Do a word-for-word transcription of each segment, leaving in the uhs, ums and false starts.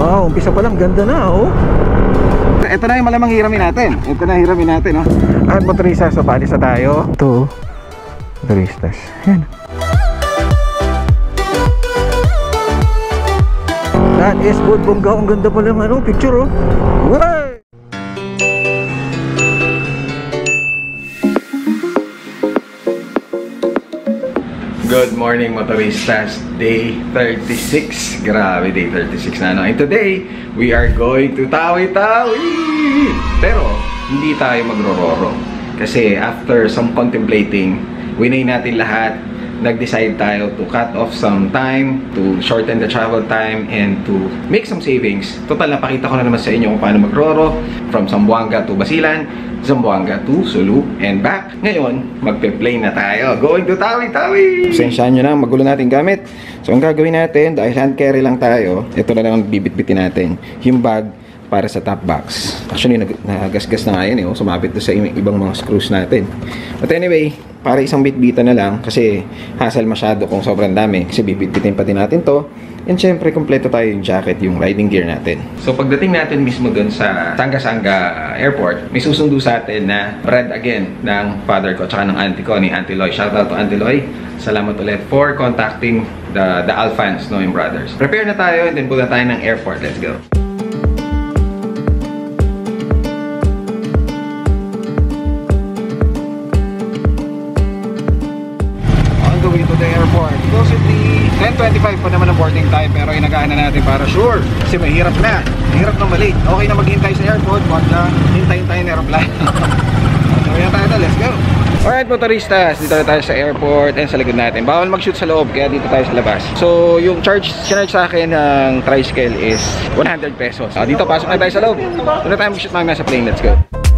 Wow, umpisa pa lang, ganda na oh. Ito na yung malamang hiramin natin. Ito na hiramin natin oh. At motoristas, so paalis na tayo. Ito, motoristas. Yan. That is good, bongga. Ang ganda pala ng ano, picture oh. Wow! Good morning motoristas, day thirty-six. Grabe, day thirty-six na no. And today, we are going to Tawi-Tawi. Pero, hindi tayo magro-roro. Kasi after some contemplating, winay natin lahat. Nag-decide tayo to cut off some time, to shorten the travel time, and to make some savings. Total, napakita ko na naman sa inyo kung paano mag-roro from Zamboanga to Basilan, Zamboanga to Sulu, and back. Ngayon, magpe-plane na tayo. Going to Tawi-Tawi! Sensyahan nyo na, magulo natin gamit. So, ang gagawin natin, dahil hand carry lang tayo, ito na lang ang bibit-bitin natin. Yung bag para sa top box. Actually, nagasgas na nga yan eh. Oh. Sumabit to sa ibang mga screws natin. But anyway, para isang bit-bita na lang kasi hassle masyado kung sobrang dami. Kasi bibit-bitin pa din natin to. And syempre, kompleto tayo yung jacket, yung riding gear natin. So, pagdating natin mismo dun sa Sanga-Sanga Airport, may susundo sa atin na bread again ng father ko tsaka ng auntie ko, ni Auntie Loy. Shout out to Auntie Loy. Salamat ulit for contacting the, the Alphans, no, yung brothers. Prepare na tayo and then punta tayo ng airport. Let's go. ten twenty-five pa naman ang boarding time pero inagaan na natin para sure kasi mahirap na mahirap na mali. Okay na maghintay sa airport, wag na hintayin tayo ng aeroplano. So yan tayo na, let's go. Alright motoristas, dito na tayo sa airport and sa likod natin. Bawal mag-shoot sa loob kaya dito tayo sa labas. So yung charge, sinarge sa akin ng tricycle is one hundred pesos. So, dito pasok na tayo sa loob. Doon na tayo mag-shoot mamaya sa plane, let's go.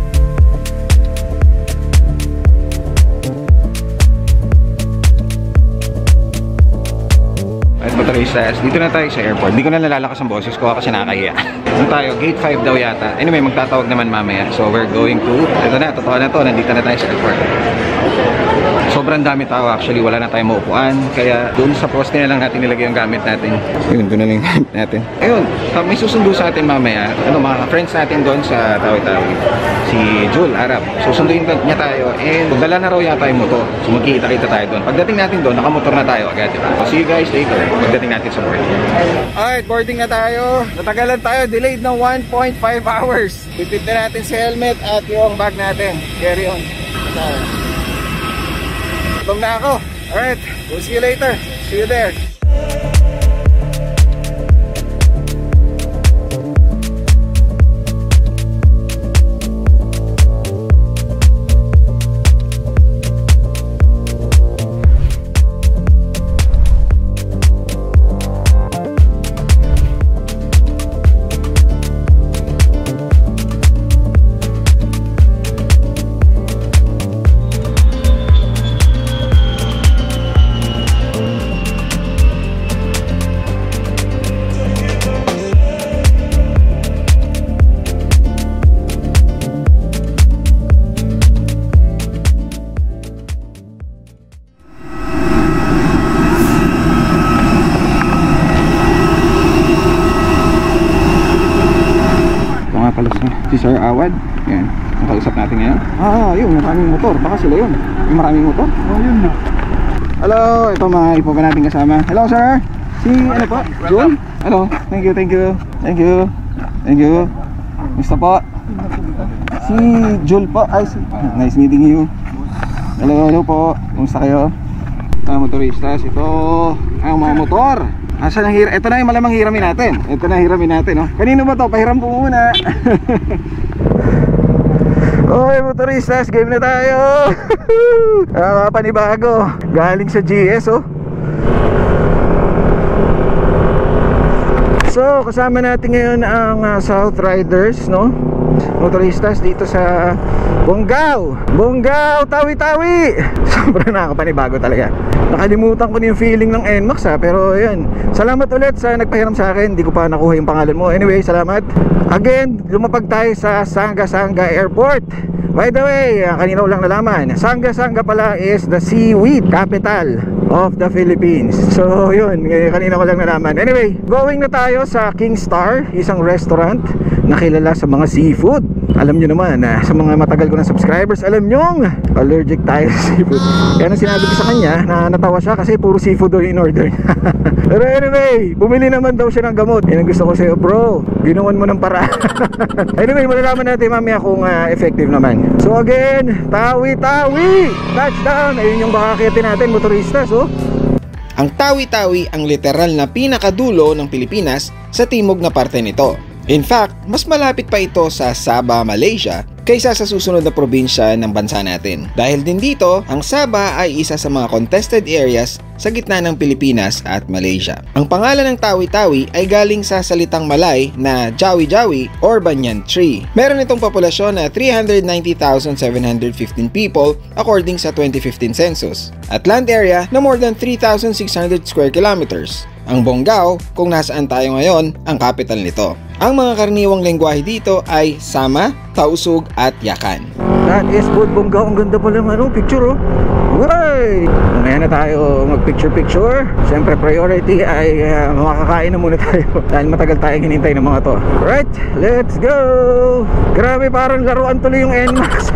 Motoristas, dito na tayo sa airport. Hindi ko na nalalakas ang boses ko kasi nakakahiya. Doon tayo, gate five daw yata. Anyway, magtatawag naman mamaya. So we're going to, ito na, totoo na to, nandito na tayo sa airport. Sobrang dami tao actually, wala na tayong maupuan. Kaya doon sa poste na lang natin nilagay yung gamit natin. Yun, doon na lang yung gamit natin. Ayun, may susundo sa atin mamaya. Ano, mga friends natin doon sa Tawi-Tawi. Si Jul, Arab. Susunduin niya tayo and dala na raw yata yung motor. So magkikita-kita tayo doon. Pagdating natin doon, nakamotor na tayo agad, diba? So see you guys later. Pagdating natin sa boarding. Alright, boarding na tayo. Natagalan tayo, delayed ng one point five hours. Pipit na natin si helmet at yung bag natin. Carry on. Gutom na ako. Alright, we'll see you later. See you there. Si Sir Awad, yan, nakausap natin ngayon. Ah, yun, maraming motor, baka sila yun. Yung maraming motor? Oh, yun na. Hello, ito mga ipo pa natin kasama. Hello sir, si ano po? Jul? Hello, thank you, thank you, thank you, thank you. Mister po? Si Jul po, ay, si... nice meeting you. Hello, hello po, kumusta kayo? Mga motoristas, ito ang mga motor. Asan ang hira? Ito na yung malamang hiramin natin. Ito na hiramin natin, no? Kanino ba to? Pahiram po muna. Okay, motoristas, game na tayo. Ah, panibago. Galing sa G S, oh. So, kasama natin ngayon ang uh, South Riders, no? Motoristas dito sa Bonggao. Bonggao, Tawi-Tawi. Sobrang nakakapanibago talaga. Nakalimutan ko na yung feeling ng N MAX ha. Pero ayan, salamat ulit sa nagpahiram sa akin. Hindi ko pa nakuha yung pangalan mo. Anyway, salamat. Again, lumapag tayo sa Sanga-Sanga Airport. By the way, uh, kanina ko lang nalaman, Sanga-Sanga pala is the seaweed capital of the Philippines. So yun, kanina ko lang nalaman. Anyway, going na tayo sa King Star, isang restaurant na kilala sa mga seafood. Alam nyo naman, uh, sa mga matagal ko na subscribers, alam nyo, allergic tayo sa seafood. Kaya nang sinabi ko sa kanya, na natawa siya kasi puro seafood daw in order. Pero anyway, bumili naman daw siya ng gamot. Yan ang gusto ko sa'yo, bro, ginawan mo ng para. Anyway, malalaman natin mamaya kung uh, effective naman. So again, Tawi-Tawi touchdown. Ayun yung bakakitin natin, motoristas, oh. Ang Tawi-Tawi ang literal na pinakadulo ng Pilipinas sa timog na parte nito. In fact, mas malapit pa ito sa Sabah, Malaysia kaysa sa susunod na probinsya ng bansa natin. Dahil din dito, ang Sabah ay isa sa mga contested areas sa gitna ng Pilipinas at Malaysia. Ang pangalan ng Tawi-Tawi ay galing sa salitang Malay na Jawi-Jawi or Banyan Tree. Meron itong populasyon na three hundred ninety thousand seven hundred fifteen people according sa twenty fifteen census at land area na more than three thousand six hundred square kilometers. Ang Bonggao, kung nasaan tayo ngayon, ang capital nito. Ang mga karaniwang lengguwahe dito ay Sama, Tausug at Yakan. That is good, Bonggao. Ang ganda pala ng ano, picture, oh. Way! Mamaya na tayo mag-picture-picture. Siyempre, priority ay uh, makakain na muna tayo dahil matagal tayong hinintay ng mga to. Right, let's go! Grabe, parang laruan tuloy yung N MAX.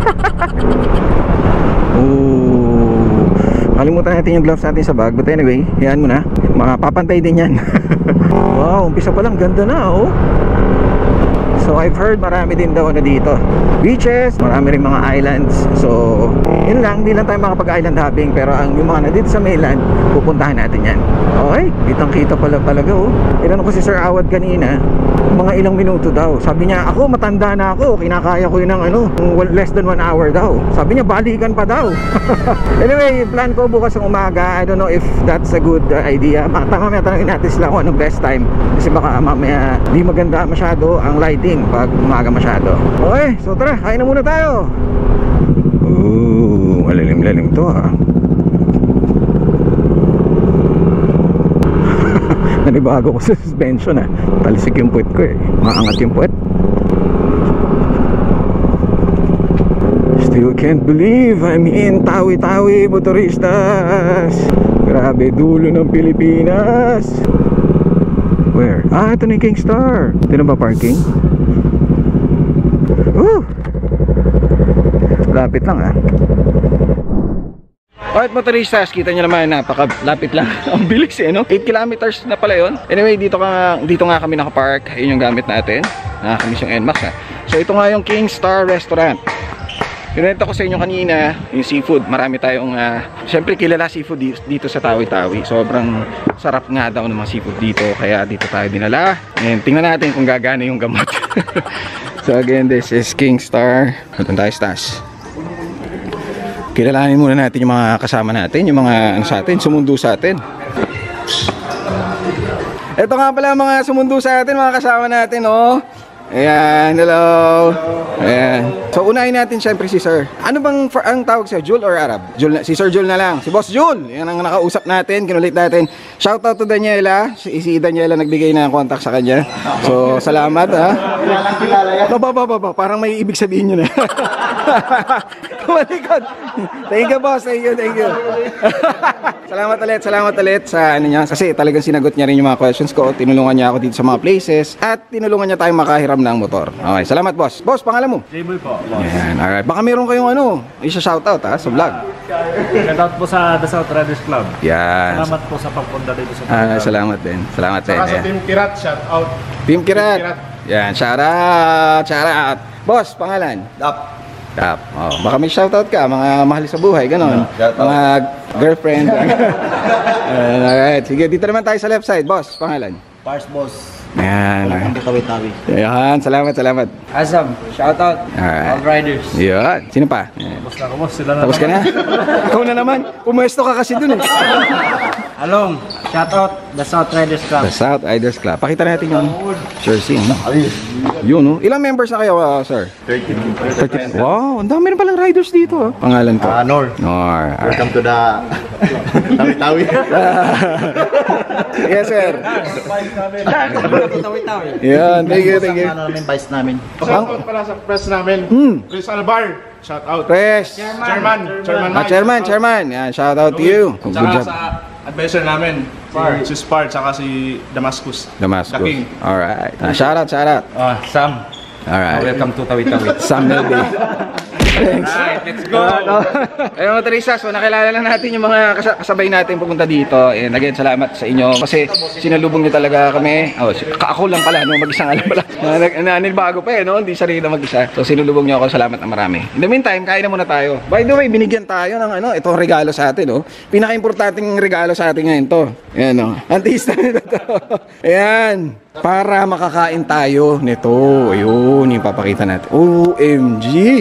Oh, kalimutan natin yung gloves natin sa bag. But anyway, yan mo na. Mapapantay din yan. Wow, umpisa pa lang, ganda na, oh. So I've heard marami din daw na dito beaches, marami rin mga islands. So yun lang, hindi lang tayo makapag-island hopping. Pero ang yung mga nandito sa mainland, pupuntahan natin yan. Okay, kitang kita pala talaga, oh. Tinanong ko si Sir Awad kanina, mga ilang minuto daw. Sabi niya, ako matanda na ako, kinakaya ko yun ng ano, less than one hour daw. Sabi niya, balikan pa daw. Anyway, plan ko bukas ng umaga. I don't know if that's a good uh, idea. Mamaya tanongin natin sila kung anong best time, kasi baka mamaya di maganda masyado ang lighting pag umaga masyado. Okay, so tara, kain na muna tayo. Oh, malalim-lalim to, ha. Nanibago ko sa suspension, ha. Talisik yung puwet ko, eh. Maangat yung puwet. Still can't believe I'm in Tawi-Tawi, motoristas. Grabe, dulo ng Pilipinas. Where? Ah, ito na yung King Star. Ito na ba parking? Woo! Lapit lang, ah. Alright, motoristas, kita nyo naman, napakalapit lang. Ang bilis, eh, no? eight kilometers na pala yun. Anyway, dito, ka, dito nga kami nakapark. Ayun yung gamit natin. Nakakamiss yung N MAX, ha. So ito nga yung King Star Restaurant. Pinunta ko sa inyo kanina yung seafood. Marami tayong uh, syempre kilala seafood dito, dito sa Tawi-Tawi. Sobrang sarap nga daw ng mga seafood dito, kaya dito tayo dinala. And tingnan natin kung gagana yung gamot. So again, this is King Star. Punta tayo sa taas. Kilalanin muna natin yung mga kasama natin, yung mga ano sa atin, sumundo sa atin. Ito nga pala mga sumundo sa atin, mga kasama natin, oh. Ayan, hello. Ayan. So unahin natin syempre si Sir. Ano bang for, ang tawag siya? Jul or Arab? Jul na, si Sir Jul na lang. Si Boss Jul. Yan ang nakausap natin, kinulit natin. Shout out to Daniela. Si, si Daniela nagbigay ng contact sa kanya. So salamat, ha. No, ba, ba, ba, ba. Parang may ibig sabihin yun, eh. Kumalikod. Thank you, boss. Thank you, thank you. Salamat ulit, salamat ulit sa ano niya. Kasi talagang sinagot niya rin yung mga questions ko. Tinulungan niya ako dito sa mga places. At tinulungan niya tayong makahiram ng motor. Okay, salamat, boss. Boss, pangalan mo? J-Boy po. Yan, alright. Baka meron kayong ano, isa shoutout, ha, sa vlog. Shoutout po sa The South Riders Club. Yan. Salamat po sa pagpunta dito sa Ah, salamat din. Salamat din. Saka sa Team Kirat, shout out. Team Kirat. Yan, shout out, shout out. Boss, pangalan? Dap. Tap. Oh, baka may shoutout ka, mga mahal sa buhay, ganon. Yeah, mga girlfriend. uh, alright, sige, dito naman tayo sa left side. Boss, pangalan? Pars Boss. Yan. Ang Tawi-Tawi. Yan, salamat, salamat. Azam, shout out. Alright. All riders. Yan, sino pa? Tapos na ako, boss. Sila na Tapos ka na? Ikaw na naman, pumuesto ka kasi dun, eh. Along, shout out The South Riders Club. The South Riders Club. Pakita natin yung jersey. No? Yun, no? Ilang members na kayo, uh, sir? thirty. thirty. Wow, ang dami rin palang riders dito. Oh. Pangalan ko? Ah, Nor. Nor. Welcome to the Tawi-Tawi. Yes, sir. Tawi-Tawi. Yan, thank you, thank you. Ano namin, vice namin. Shoutout pala sa press namin. Hmm. Chris Alvar. Shout out. Press. Chairman. Chairman. Ah, chairman, chairman. Yan, shout out to you. Good Tsaka job. sa advisor namin. Si Spar, tsaka si Damascus. Damascus. The King. Alright. Ah, shout out, shout out. Ah, Sam. Alright. Welcome to Tawi-Tawi. Sam Melby. Thanks. Alright, let's go. Ayun mga Teresa, so nakilala na natin yung mga kas- kasabay natin pupunta dito. And again, salamat sa inyo kasi sinalubong niyo talaga kami. Oh, si- ka- ako lang pala, no, mag-isa nga lang pala. Na, na, bago pa eh, no? Hindi sarili na mag-isa. So sinulubong niyo ako, salamat na marami. In the meantime, kain na muna tayo. By the way, binigyan tayo ng ano, itong regalo sa atin, no? Pinaka-importanting regalo sa atin ngayon to. Ayan, no? Antista nito to. Ayan. Para makakain tayo nito. Ayun, yung papakita natin. O M G!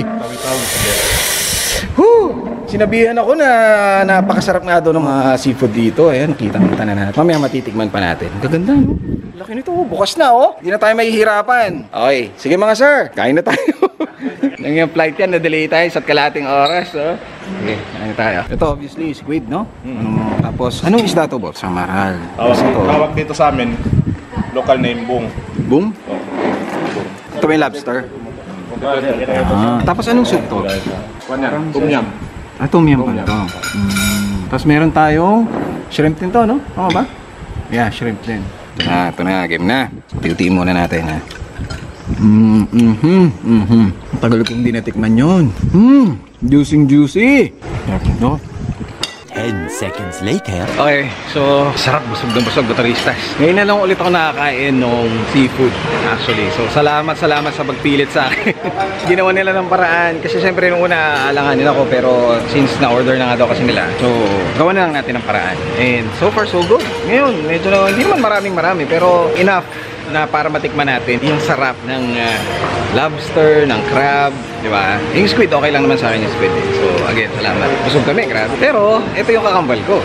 Whew! Sinabihan ako na napakasarap nga doon ng mga seafood dito. Ayan, kitang-kita na natin. Mamaya matitikman pa natin. Gaganda, no? Laki nito, bukas na, oh. Hindi na tayo mahihirapan. Okay, sige mga sir, kain na tayo. Nang yung flight yan, na-delay tayo sa kalating oras, oh. Okay, kain na tayo. Ito, obviously, squid, no? Mm. Tapos, anong isda to, boss? Samaral. Tapos ito, Tawag dito sa amin, local name Bong. boom? Ito may lobster. Ah, tapos anong soup to? Tom Yum. Ah, tom yum pala to. Mm. Tapos meron tayong shrimp din to, no? Oo ba? Yeah, shrimp din. Ah, ito na, game na. Tiutiin muna natin, ha? Mm, mm-hmm, mm-hmm. Tagal kong di natikman yun. Mm, juicy juicy. No? ten seconds later. Okay, so sarap, busog na busog, motoristas. Ngayon na lang ulit ako nakakain ng seafood actually. So salamat, salamat sa pagpilit sa akin. Ginawa nila ng paraan kasi syempre nung una alanganin ako pero since na-order na nga daw kasi nila. So gawa na lang natin ng paraan. And so far so good. Ngayon, medyo na, hindi naman maraming marami pero enough na para matikman natin yung sarap ng uh, lobster, ng crab, di ba? Yung squid, okay lang naman sa akin yung squid. Eh. So, again, salamat. Busog kami, grabe. Pero, ito yung kakambal ko.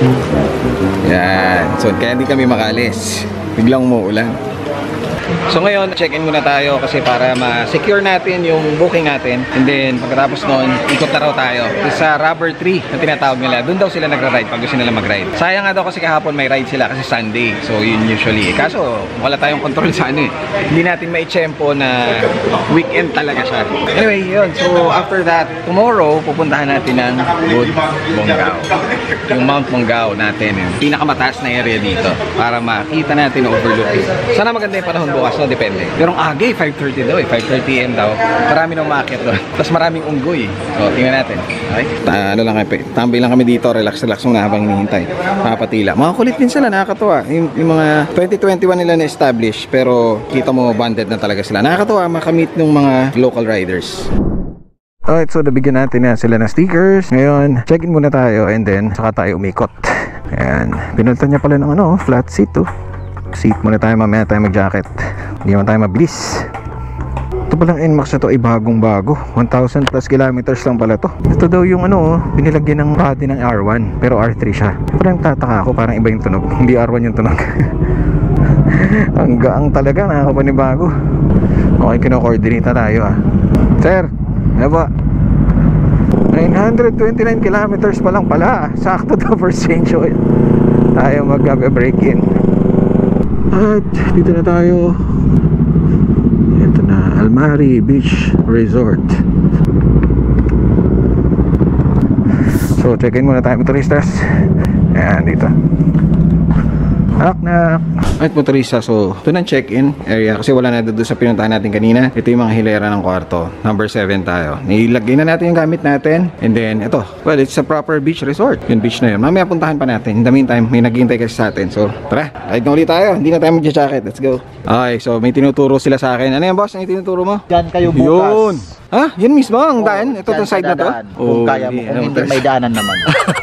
Yan. So, kaya hindi kami makalis. Biglang umuulan. So ngayon, check-in muna tayo kasi para ma-secure natin yung booking natin. And then, pagkatapos noon, ikot na raw tayo sa rubber tree na tinatawag nila. Doon daw sila nagra-ride pag gusto nila mag-ride. Sayang nga daw kasi kahapon may ride sila kasi Sunday. So yun usually. Kaso, wala tayong control sa ano eh. Hindi natin maitsempo na weekend talaga siya. Anyway, yun. So after that, tomorrow, pupuntahan natin ng Good Bonggao. Yung Mount Bonggao natin. Yung pinakamataas na area dito. Para makita natin overlooking. Sana maganda yung panahon bukas, no? Depende. Pero ang aga eh, five thirty daw eh. five thirty a m daw. Marami nang umakyat doon. Tapos maraming unggoy eh. So, tingnan natin. Okay? Ta ano lang kami, tambay lang kami dito. Relax-relax muna habang hinihintay. Nakapatila. Mga kulit din sila, nakakatuwa. Yung, yung mga twenty twenty-one nila na-establish, pero kita mo banded na talaga sila. Nakakatuwa makamit ng mga local riders. Alright, so nabigyan natin na sila ng stickers. Ngayon, check-in muna tayo and then saka tayo umikot. Ayan. Pinunta niya pala ng ano, flat seat oh. Seat muna tayo, mamaya tayo mag-jacket. Hindi naman tayo mabilis. Ito palang N MAX na to ay bagong bago. one thousand plus kilometers lang pala to. Ito daw yung ano, binilagyan ng body ng R one, pero R three siya. Parang tataka ako, parang iba yung tunog. Hindi R one yung tunog. Ang gaang talaga, nakakapanibago. Okay, kino-coordinate na tayo ah. Sir, ano ba? nine hundred twenty-nine kilometers pa lang pala. Sakto to for change oil. Tayo mag-break in. At dito na tayo. Ito na, Almari Beach Resort. So check in muna tayo motoristas. Ayan dito. Knock knock. At motorista, so ito na check-in area kasi wala na doon sa pinuntahan natin kanina. Ito yung mga hilera ng kwarto. Number seven tayo. Nilagay na natin yung gamit natin. And then ito, well, it's a proper beach resort. Yung beach na yun. Mamaya puntahan pa natin. In the meantime, may naghihintay kasi sa atin. So tara, ride na ulit tayo. Hindi na tayo magja-jacket. Let's go. Okay, so may tinuturo sila sa akin. Ano yan boss? Ano yung tinuturo mo? Diyan kayo bukas. Yun. Ha? Yan mismo ang daan? Ito tong side na to? Kung kaya mo, kung hindi may daanan naman.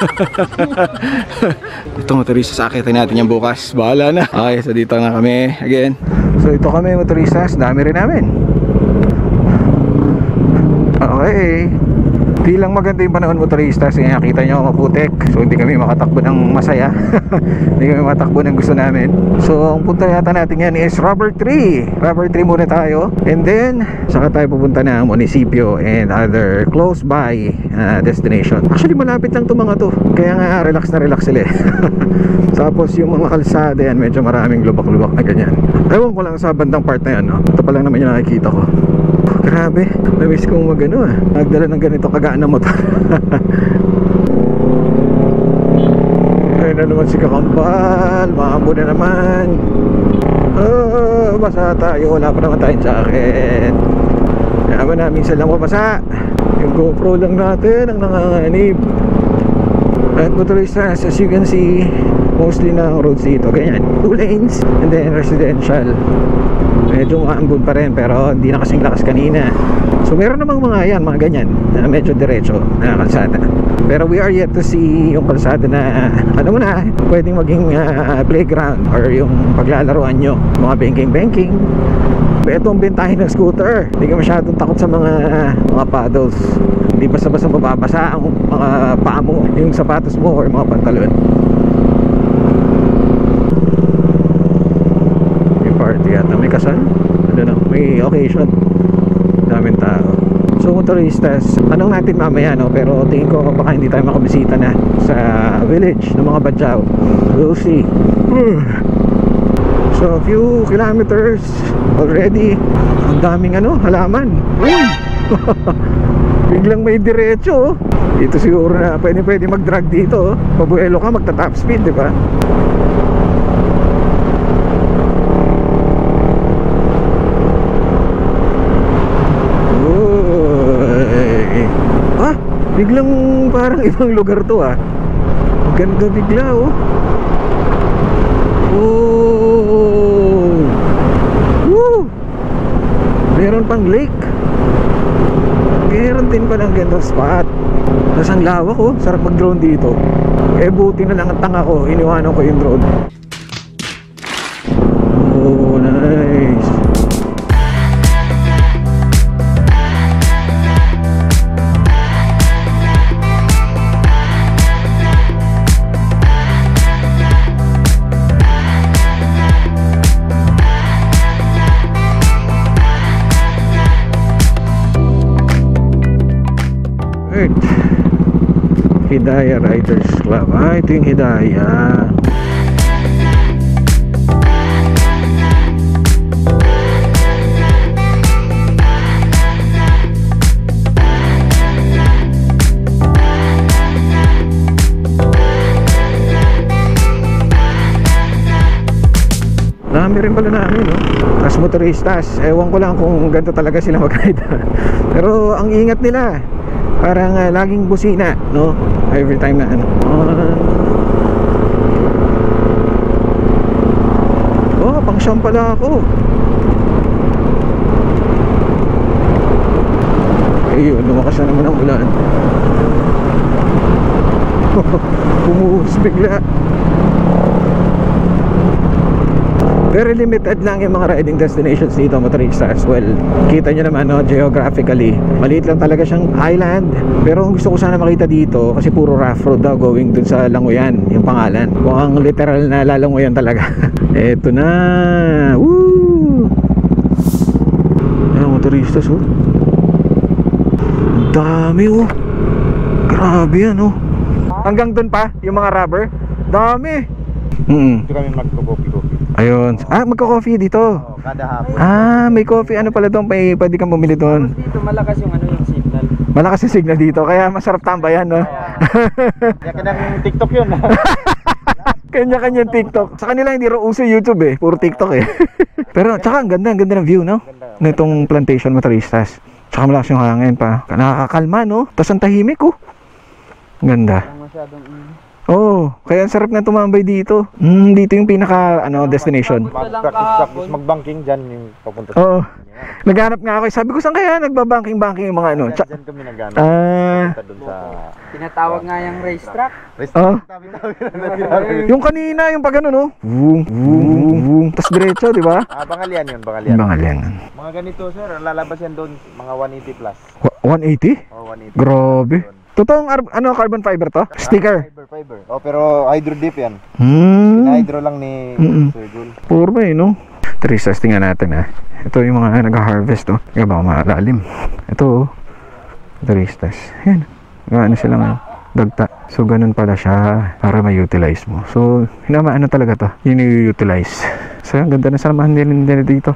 Ito motorista, sakitin natin yung bukas. Bahala na. Okay, so dito na kami again. So ito kami motorista, dami rin namin. Okay. Di lang maganda yung panahon, motoristas, kaya kita nyo maputik, so hindi kami makatakbo ng masaya. Hindi kami makatakbo ng gusto namin. So ang punta yata natin yan is Rubber Tree. Rubber Tree muna tayo, and then saka tayo pupunta ng munisipyo and other close by uh, destination. Actually malapit lang to mga to, kaya nga relax na relax sila. Tapos yung mga kalsada yan, medyo maraming lubak-lubak na ganyan. Ewan ko lang sa bandang part na yan, no? Ito pa lang naman yung nakikita ko. Grabe, na-miss kong magano ah, nagdala ng ganito kagaan na motor. Ayun na naman si Kakambal, maambo na naman. Oh, basa tayo, wala pa naman tayong jacket. Kaya ba na, minsan lang mabasa. Yung GoPro lang natin ang nanganganib. At motoristas, as you can see, mostly na ang roads dito ganyan, two lanes and then residential. Medyo maambon pa rin pero hindi na kasing lakas kanina. So meron namang mga yan, mga ganyan na medyo diretso na kalsada. Pero we are yet to see yung kalsada na ano mo na, pwedeng maging uh, playground or yung paglalaroan nyo, mga banking-banking. Ito ang bentahin ng scooter. Hindi ka masyadong takot sa mga mga paddles. Hindi basta-basta mababasa ang mga paa mo, yung sapatos mo or mga pantalon. May party yata, may kasal, ano na, may occasion, daming tao. So motoristas, tanong natin mamaya, no? Pero tingin ko baka hindi tayo makabisita na sa village ng mga Badjao. We'll see. So a few kilometers already. Ang daming ano, halaman. Uy! Biglang may diretso. Dito siguro na pwede pwede mag-drag dito. Pabuelo ka, magta-top speed, di ba? Uy! Ah, biglang parang ibang lugar to ah. Ganda bigla oh. Oh! Woo! Meron pang lake. Meron din palang gandang spot. Tapos ang lawak oh, sarap mag-drone dito. Eh buti na lang ang tanga ko, iniwanan ko yung drone. Oh, nice. Hidayah Riders Club. Ah, ito yung Hidayah. Dami rin pala namin, no? As motoristas, ewan ko lang kung ganito talaga sila mag-ride. Pero ang ingat nila, parang uh, laging busina, no? Every time na ano. Uh... Oh, pang siyam pala ako. Ayun, lumakas na naman ang ulan. Pumuhos bigla. Very limited lang yung mga riding destinations dito, motoristas. Well, kita nyo naman, no, geographically maliit lang talaga siyang island. Pero ang gusto ko sana makita dito, kasi puro rough road daw going dun sa Langoyan, yung pangalan. Mukhang literal na lalangoyan talaga. Eto na. Woo! Ayan, motoristas, oh. Ang dami, oh. Grabe yan, oh. Hanggang dun pa, yung mga rubber. Dami. Hmm. Dito kami magko-coffee-coffee. Ayun. Ah, magka-coffee dito. Oh, kada hapon. Ah, may coffee. Ano pala doon? May, pwede kang bumili doon. Dito malakas yung ano yung signal. Malakas yung signal dito. Kaya masarap tambayan, no? Kaya kanang TikTok yun. Kanya-kanyang TikTok. Sa kanila hindi rin uso YouTube eh. Puro TikTok eh. Pero tsaka ang ganda. Ang ganda ng view, no? Nitong plantation motoristas. Tsaka malakas yung hangin pa. Nakakakalma, no? Tapos ang tahimik, oh. Ang ganda. Masyadong Oh, kaya ang sarap nga tumambay dito. Mm, dito yung pinaka ano destination. Mag-practice mag-banking dyan yung papunta Oo. Oh, naghanap nga ako. Sabi ko saan kaya nagbabanking-banking yung mga ano. Dyan, Tsa- dyan kami naghanap. Ah, Punta dun sa... Tinatawag nga yung racetrack. oh. Yung kanina, yung pag ano, no? Boom, boom, boom. Tapos diretso, di ba? Ah, Bangalian yun, Bangalian. Bangalian. Mga ganito, sir, lalabas yan doon, mga one eighty plus. Wa- one eighty? Oh, one eighty. Grabe. Totoong ar- ano, carbon fiber to? Sticker. Fiber, fiber. Oh, pero hydro dip yan. Hmm. Hydro lang ni Mm-mm. Sir Jul. Puro eh, no? Tristas, tingnan natin ha. Ito yung mga nag-harvest, oh. Kaya baka malalim. Ito, oh. Tristas. Yan. Ano sila ngayon? Dagta. So, ganun pala siya para ma-utilize mo. So, hinama ano talaga to? Yun i-utilize. So, ang ganda na samahan din nila dito.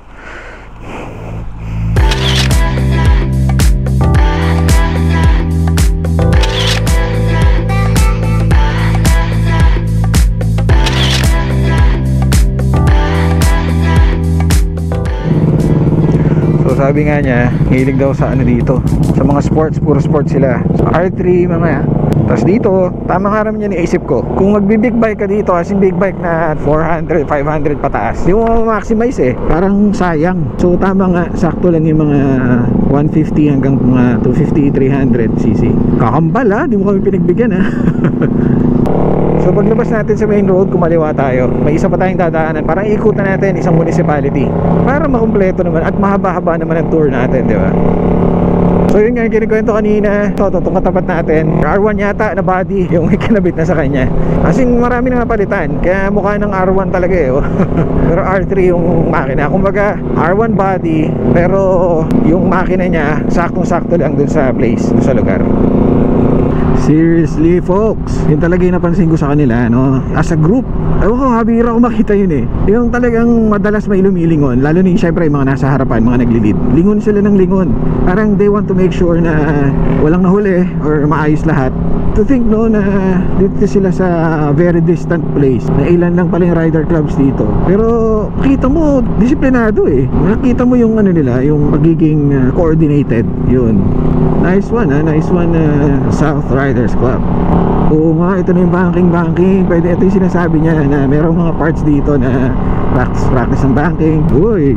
Sabi nga niya, hilig daw sa ano dito, sa mga sports, puro sports sila. So R three mga. Tapos dito, tama nga naman yan iisip ko. Kung magbi-big bike ka dito, as in big bike na four hundred, five hundred pataas, di mo ma-maximize eh. Parang sayang. So tama nga, sakto lang yung mga one fifty hanggang mga two fifty, three hundred cc. Kakambal ha, di mo kami pinagbigyan ha. So paglabas natin sa main road, kumaliwa tayo. May isa pa tayong dadaanan. Parang ikutan natin isang municipality para makumpleto naman at mahaba-haba naman ang tour natin, di ba? So yun nga yung kinikwento kanina. Ito, ito, itong katapat natin R one yata na body yung may kinabit na sa kanya. As in marami na napalitan. Kaya mukha ng R one talaga eh, oh. Pero R three yung makina. Kumbaga R one body, pero yung makina niya saktong-sakto lang dun sa place, dun sa lugar. Seriously folks, yun talaga yung napansin ko sa kanila, no? As a group, ewan ko, habira ko makita yun eh. Yung talagang madalas may lumilingon, lalo na yung syempre yung mga nasa harapan, mga naglilid. Lingon sila ng lingon. Parang they want to make sure na walang nahuli or maayos lahat. To think no na dito sila sa very distant place, na ilan lang pala yung rider clubs dito. Pero kita mo, disiplinado eh. Nakita mo yung ano nila, yung pagiging uh, coordinated. Yun. Nice one ha, nice one uh, South Riders Club. Oo nga, ito na yung banking banking. Pwede, ito yung sinasabi niya na merong mga parts dito na practice practice ng banking. Uy.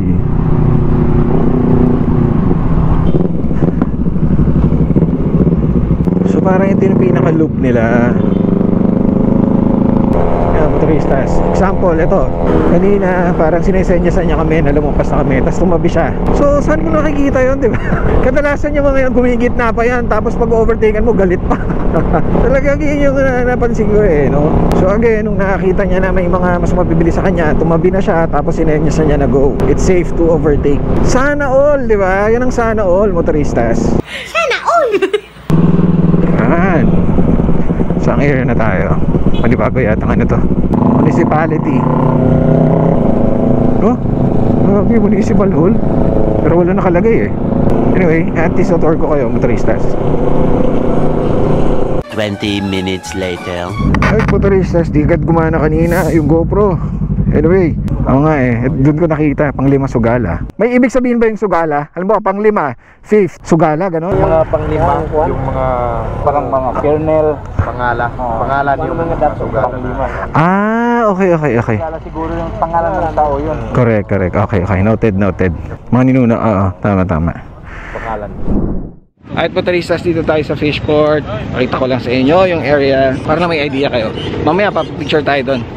So parang ito yung pinaka-loop nila. Motoristas. Example, ito. Kanina, parang sinesenyasan niya kami na lumampas na kami, tapos tumabi siya. So, saan mo nakikita yun, di ba? Kadalasan yung mga yan, gumigit na pa yan, tapos pag overtaken mo, galit pa. Talagang yun yung uh, napansin ko eh, no? So, again, nung nakakita niya na may mga mas mabibilis sa kanya, tumabi na siya, tapos sinenyasan niya na go. It's safe to overtake. Sana all, di ba? Yan ang sana all, motoristas. Sana all! Yan. Saan area na tayo? Manibago yata ano to? Municipality. Oh? Okay, municipal hall. Pero wala nakalagay eh. Anyway, anti-sotor ko kayo, motoristas. twenty minutes later. Ay, motoristas, di agad gumana kanina yung GoPro. Anyway, ako nga eh, doon ko nakita, panglima Sugala. May ibig sabihin ba yung Sugala? Alam mo, panglima, fifth, Sugala, gano'n? Yung mga panglima, yung mga parang mga kernel, pangala, pangalan yung mga dapat panglima. Ah, okay, okay, okay. Pangala siguro yung pangalan ng tao yun. Correct, correct. Okay, okay. Noted, noted. Mga ninuna, oo, tama, tama. Pangalan. At motoristas, dito tayo sa Fishport. Pakita ko lang sa inyo yung area para na may idea kayo. Mamaya pa picture tayo doon.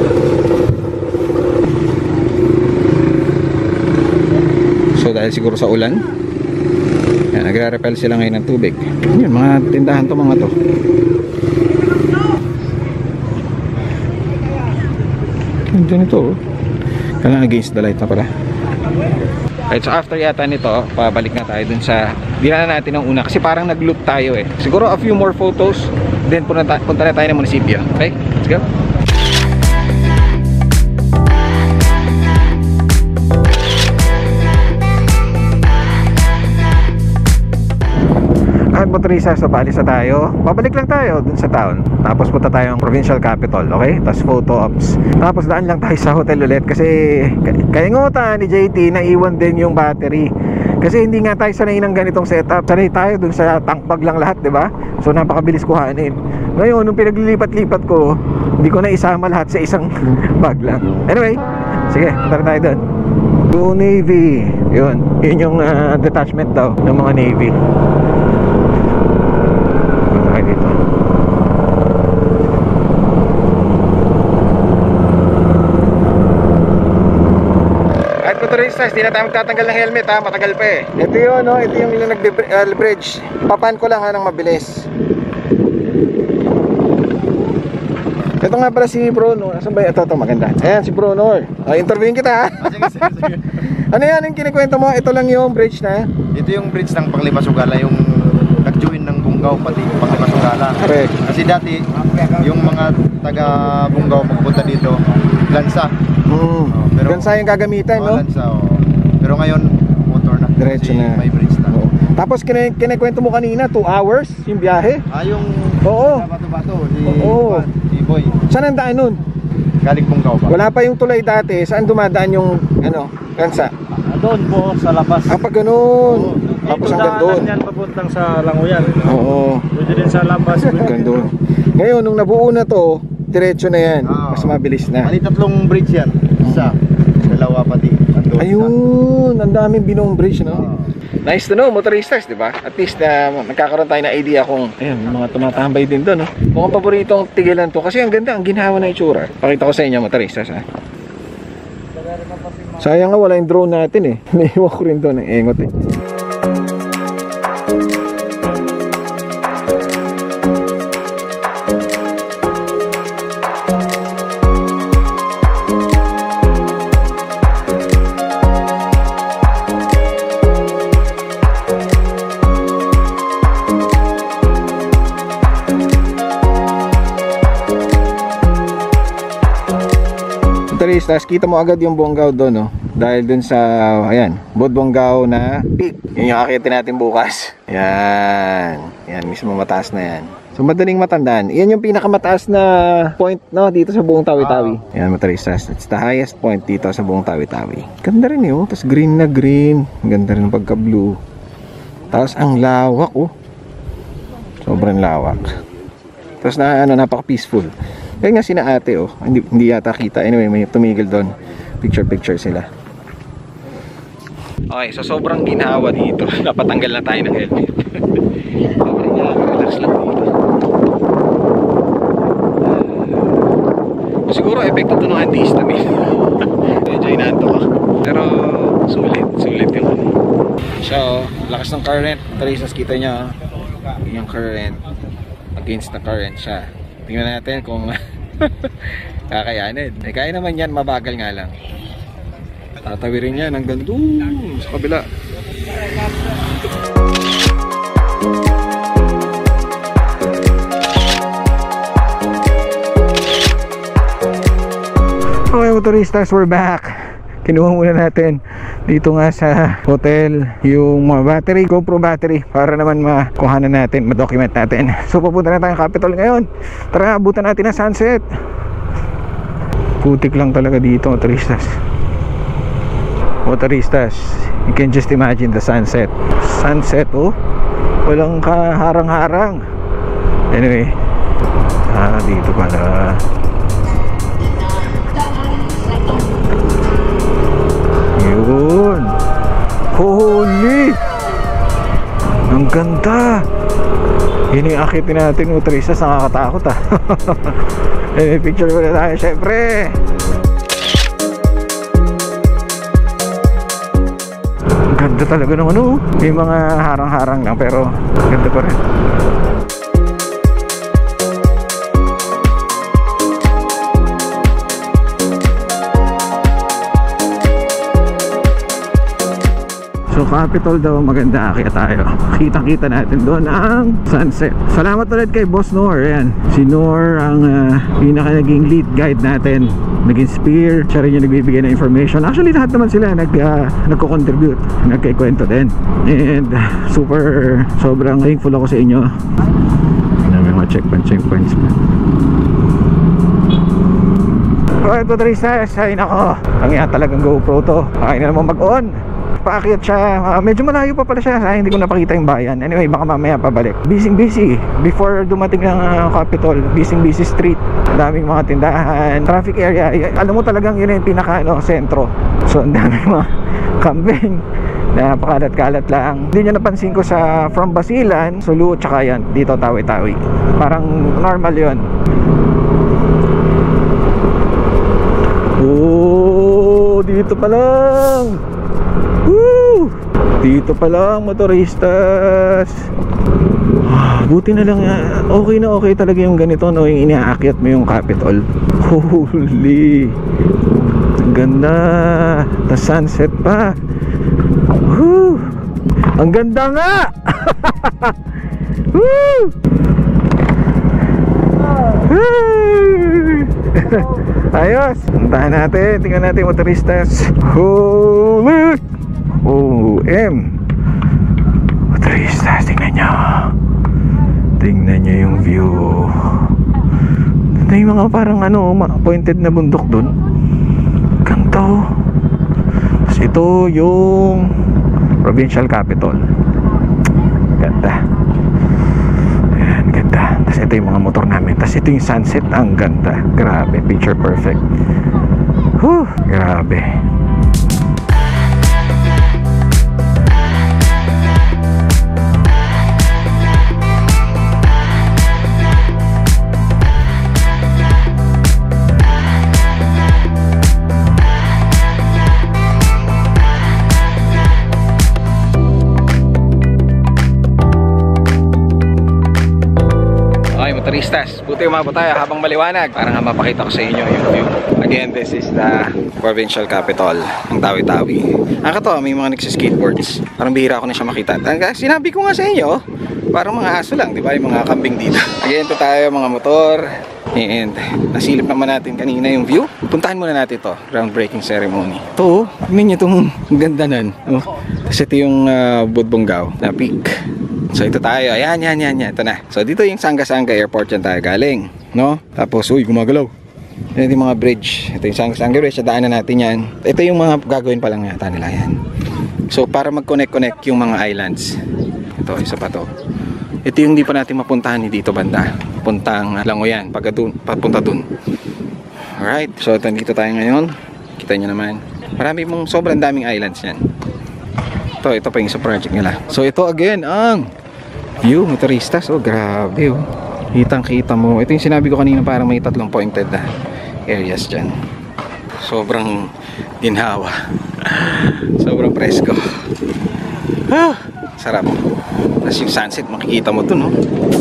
So dahil siguro sa ulan, yan, nagre-repel sila ngayon ng tubig. Yan, mga tindahan to mga to. Diyan ito oh. Kailangan against the light na pala. Right, so after yata nito, pabalik na tayo dun sa dinaanan natin ng una kasi parang nag-loop tayo eh. Siguro a few more photos, then punta, punta na tayo ng munisipyo. Okay, let's go. At motoristas, so baalis na tayo. Babalik lang tayo dun sa town. Tapos punta tayo ng provincial capital, okay? Tapos photo ops. Tapos daan lang tayo sa hotel ulit kasi kaingutan ni J T na iwan din yung battery. Kasi hindi nga tayo sanay ng ganitong setup. Sanay tayo dun sa tank bag lang lahat, di ba? So napakabilis kuhanin. Ngayon, nung pinaglilipat-lipat ko, hindi ko na isama lahat sa isang bag lang. Anyway, sige, tara tayo doon. Go Navy. Yun, yun yung uh, detachment daw ng mga Navy. Punta kayo dito. At motoristas, di na tayo magtatanggal ng helmet ha, matagal pa eh. Ito yun, no? Ito yung nag-bridge. Papan ko lang ha, ng mabilis. Ito nga pala si Bruno. Nasaan ba? Ito, ito, maganda. Ayan, si Bruno. Uh, interviewin kita ha. Ah, sige, sige, sige. Ano yan yung kinikwento mo? Ito lang yung bridge na? Ito yung bridge ng Panglimasugala, yung nag-join ng Bungaw pati Panglimasugala. Correct. Kasi dati, yung mga taga Bungaw magpunta dito, lansa. Hmm. Oh, pero, Gansa yung gagamitan, oh, no? lansa, oh. Pero ngayon, motor na. Diretso kasi na. may bridge na. Oo. Tapos kine kinikwento mo kanina, two hours yung biyahe? Ah, yung Oo. bato-bato, si, Oo. si Boy. Saan ang daan nun? Galing Bungaw ba? Wala pa yung tulay dati. Saan dumadaan yung, ano, Gansa? Doon po sa labas. Ah, pag ganun. Tapos hanggang doon. Yan papuntang sa Langoyan. Oo. Pwede din sa labas. Hanggang doon. Ngayon, nung nabuo na to, diretso na yan. Ah. Mas mabilis na. Mali tatlong bridge yan. Isa, dalawa pati. Andun, Ayun, ang daming binong bridge, no? Ah. Nice to know, motoristas, di ba? At least na uh, nagkakaroon tayo ng idea kung ayun, mga tumatambay din doon, no? Mukhang paboritong tigilan to kasi ang ganda, ang ginhawa na itsura. Pakita ko sa inyo, motoristas, ha? Sayang nga wala yung drone natin eh. Naiiwan ko rin doon, ang engot eh. Tapos kita mo agad yung Bonggao doon, no? Dahil dun sa, ayan, Bodbonggao na peak. Yun yung akitin natin bukas. Yan. Yan, mismo mataas na yan. So madaling matandaan. Yan yung pinakamataas na point, no? Dito sa buong Tawi-Tawi. Yan, motoristas. It's the highest point dito sa buong Tawi-Tawi. Ganda rin yun. Tapos green na green. Ganda rin ng pagka-blue. Tapos ang lawak, oh. Sobrang lawak. Tapos na, ano, napaka-peaceful. Kaya nga sina ate, oh, hindi, hindi yata kita. Anyway, may tumigil doon. Picture-picture sila. Okay, so sobrang ginhawa dito. Napatanggal na tayo ng helmet. Okay, relax lang dito. Uh, siguro, epekto ito ng antihistamine. Medyo inaanto ka. Pero, sulit. Sulit yung ano. So, lakas ng current. Tarisas, kita nyo. Yung current. Against the current siya. Tingnan natin kung kakayanin. Eh, kaya naman yan, mabagal nga lang. Tatawirin yan hanggang doon sa kabila. Okay, motoristas, we're back. Kinuha muna natin dito nga sa hotel yung mga battery, GoPro battery, para naman makuhanan natin, madocument natin. So pupunta na tayong Capitol ngayon. Tara, abutan natin ang sunset. Putik lang talaga dito, motoristas. Motoristas, you can just imagine the sunset. Sunset, oh, walang kaharang-harang. Anyway, ah, dito pala. Yun. Holy! Ang ganda! Yun yung akitin natin, motoristas. Nakakatakot ah. Eh, picture muna tayo syempre. Ang ganda talaga ng ano. May mga harang-harang lang pero ganda pa rin. So Capitol daw, maganda, kaya tayo kitang-kita natin doon ang sunset. Salamat ulit kay Boss Noor. Ayan, si Noor ang uh, pinaka naging lead guide natin, naging spear. Siya rin yung nagbibigay ng information. Actually lahat naman sila nag, uh, nagko-contribute, nagkikwento din. And uh, super, sobrang thankful ako sa inyo. May mga checkpoint checkpoints pa. Okay, motoristas, ay nako, ang yan talagang GoPro to. Kaya na naman mag-on. paakyat siya. Uh, medyo malayo pa pala siya. Sayang hindi ko napakita yung bayan. Anyway, baka mamaya pabalik. Busy busy. Before dumating ng uh, Capitol, busy busy street. Daming mga tindahan, traffic area. Alam mo talagang yun yung pinaka ano, sentro. So ang daming mga kambing na pakalat-kalat lang. Hindi nyo napansin ko sa from Basilan, Sulu, tsaka yan dito Tawi-Tawi. Parang normal yun. Oh, dito pa lang. Woo! Dito pa lang, motoristas. Buti na lang, okay na okay talaga yung ganito, no, yung inaakyat mo yung Capitol. Holy, ang ganda. The sunset pa. Woo! Ang ganda nga. Woo! Ayos, puntahan natin, tingnan natin yung motoristas. Holy O M motoristas, tingnan nyo. Tingnan nyo yung view. Ito yung mga parang ano, pointed na bundok dun. Ganto. Tapos ito yung provincial capital. Ganda. Ayan, ganda. Tapos ito yung mga motor namin. Tapos ito yung sunset, ang ganda. Grabe, picture perfect. Whew, grabe. Motoristas, buti umabot tayo habang maliwanag para nga mapakita ko sa inyo yung view. Again, this is the provincial capital ng Tawi-Tawi. Ang kato, may mga nagsiskateboards. Parang bihira ko na siya makita. Sinabi ko nga sa inyo, parang mga aso lang, di ba? Yung mga kambing dito. Again, ito tayo mga motor. And nasilip naman natin kanina yung view. Puntahan muna natin to, groundbreaking ceremony. Ito, tingnan nyo itong ganda nun. Oh. Tapos ito yung uh, Budbonggao na peak. So ito tayo, ayan, yan, yan, yan, ito na. So dito yung Sanga-Sanga Airport yan tayo galing, no? Tapos, uy, gumagalaw. Ito yung mga bridge. Ito yung Sanga-Sanga Bridge, daanan natin yan. Ito yung mga gagawin pa lang yata nila yan. So para mag-connect-connect yung mga islands. Ito, isa pa to. Ito yung hindi pa natin mapuntahan ni dito banda. Puntang Langoyan, pagka dun, papunta dun. Alright, so dito tayo ngayon. Kita nyo naman. Marami mong sobrang daming islands yan. Ito, ito pa yung sa project nila. So ito again, ang view, motoristas. Oh, grabe oh. Kitang kita mo. Ito yung sinabi ko kanina, parang may tatlong pointed na areas dyan. Sobrang ginhawa. Sobrang presko. Ah, sarap. Tapos yung sunset, makikita mo dun, no?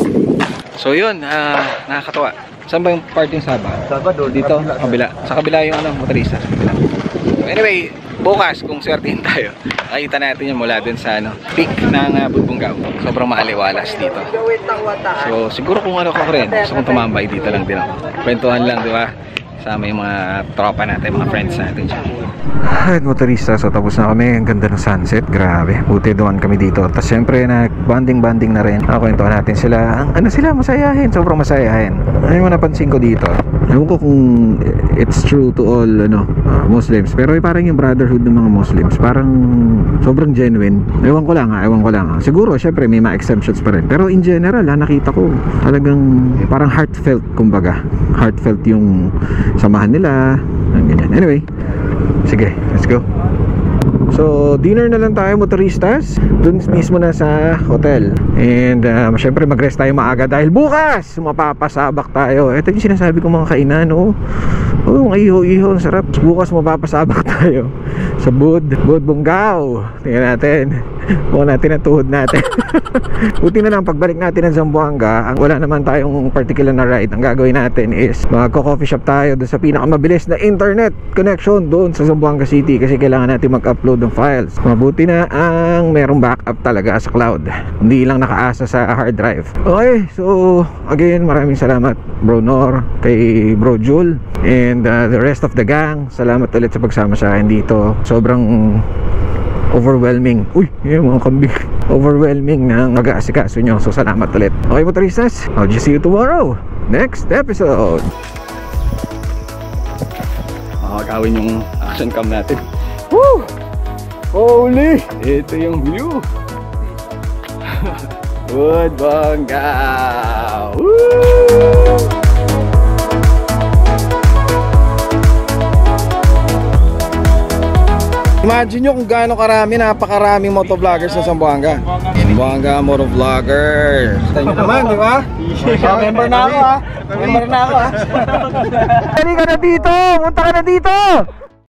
So yun, uh, nakakatawa. Saan ba yung part yung Saba? Saba doon. Dito, sa kabila. Sa kabila yung ano, motorista. Sa kabila. So anyway, bukas kung swertihin tayo, nakita natin yung mula dun sa ano, peak ng uh, Budbonggao. Sobrang maaliwalas dito. So siguro kung ano ko rin, gusto kong tumambay dito lang din ako. Kwentuhan lang, di ba? Sama yung mga tropa natin, mga friends natin dyan. Ay, motorista, so tapos na kami. Ang ganda ng sunset, grabe. Buti doon kami dito. Tapos syempre nag-banding-banding na rin. Nakakwentuhan natin sila. Ang, ano sila, masayahin. Sobrang masayahin. Ano yung napansin ko dito? Ewan ko kung it's true to all ano uh, Muslims. Pero eh, parang yung brotherhood ng mga Muslims, parang sobrang genuine. Ewan ko lang ha, ewan ko lang ha. Siguro, syempre may mga exemptions pa rin. Pero in general ha, nakita ko talagang parang heartfelt, kumbaga. Heartfelt yung samahan nila. Ganyan. Anyway, sige, let's go. So, dinner na lang tayo motoristas. Dun mismo na sa hotel. And uh, syempre mag-rest tayo maaga dahil bukas mapapasabak tayo. Ito yung sinasabi ko mga kainan, oh. Oh, mga iho-iho, ang sarap. Bukas mapapasabak tayo sa Bud, Budbonggao. Tingnan natin. Bukan natin ang tuhod natin. Buti na lang pagbalik natin ng Zamboanga, ang wala naman tayong particular na ride. Ang gagawin natin is magko-coffee shop tayo doon sa pinakamabilis na internet connection doon sa Zamboanga City kasi kailangan natin mag-upload ng files. Mabuti na ang merong backup talaga sa cloud. Hindi lang nakaasa sa hard drive. Okay, so again, maraming salamat Bro Nor, kay Bro Jul, and uh, the rest of the gang. Salamat ulit sa pagsama sa akin dito. Sobrang overwhelming. Uy, yung mga kambing. Overwhelming na mag-aasikaso nyo. So salamat ulit. Okay motoristas, I'll just see you tomorrow. Next episode. Makakagawin yung action cam natin. Woo! Holy! Ito yung view. Good bangga! Woo! Imagine nyo kung gaano karami, napakaraming motovloggers sa Zamboanga. Zamboanga motovloggers. Tayo naman, di ba? So, member na ako ha. Member na ako ha. Dali ka na dito! Punta ka na dito!